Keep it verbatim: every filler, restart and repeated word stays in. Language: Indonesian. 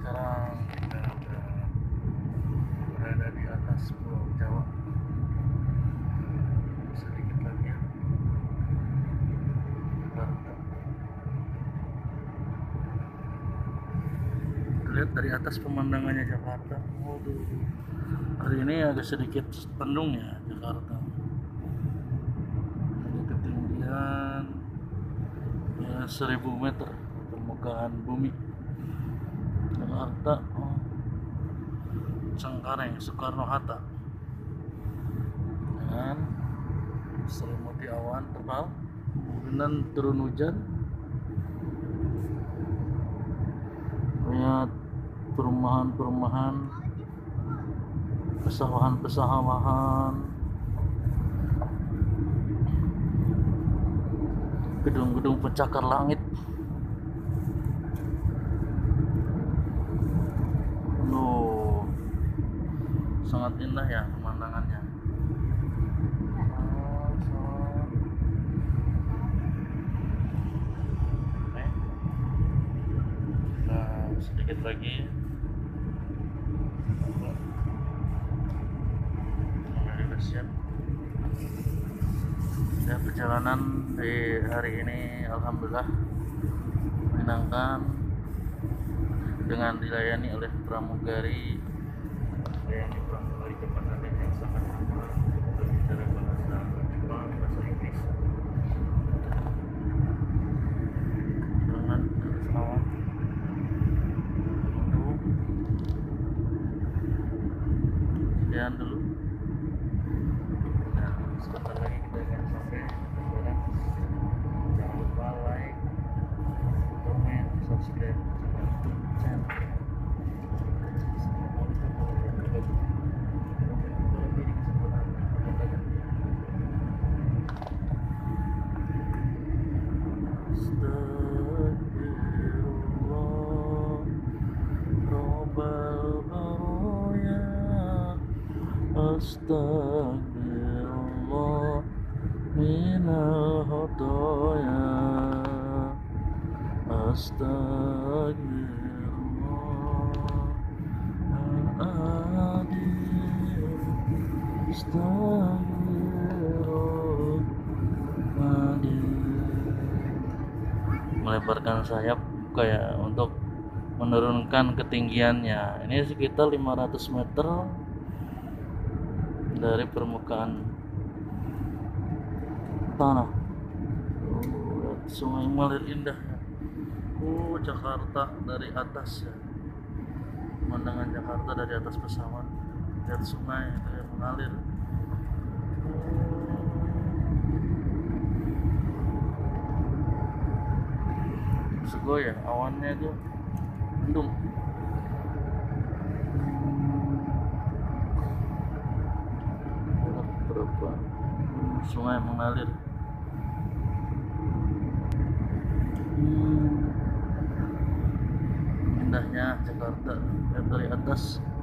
Sekarang kita udah berada di atas Pulau Jawa. Sedikit lagi ya, Jakarta. Lihat dari atas pemandangannya Jakarta. Waduh, hari ini agak sedikit mendung ya Jakarta. Ini ketinggian ya seribu meter permukaan bumi. Jakarta, oh, Cengkareng, Soekarno-Hatta, dengan selimuti awan tebal, kemungkinan turun hujan. Lihat perumahan-perumahan, pesawahan-pesawahan, gedung-gedung pencakar langit. Loh, sangat indah ya pemandangannya. Oke, nah sedikit lagi sudah siap ya. Perjalanan di hari ini alhamdulillah menyenangkan dengan dilayani oleh pramugari dilayani pramugari komandan yang sangat ramah, berbicara bahasa Jepang, bahasa Inggris. Dengan pesawat untuk sekian dulu. Nah, sebentar lagi kita akan sampai tujuan. Jangan lupa like, comment, subscribe YouTube channel. Assalamualaikum warahmatullahi wabarakatuh. Astagfirullah, Rabbal baraya. Astagfirullah minal khotoya. Astagfirullah adil. Astagfirullah adil. Melebarkan sayap kayak untuk menurunkan ketinggiannya. Ini sekitar lima ratus meter dari permukaan tanah. Oh, sungai mengalir indah ya. Oh, Jakarta dari atas ya. Pemandangan Jakarta dari atas pesawat. Lihat sungai itu yang mengalir. Sego ya, awannya itu mendung. Berapa sungai mengalir. Hmm, indahnya Jakarta lihat dari atas.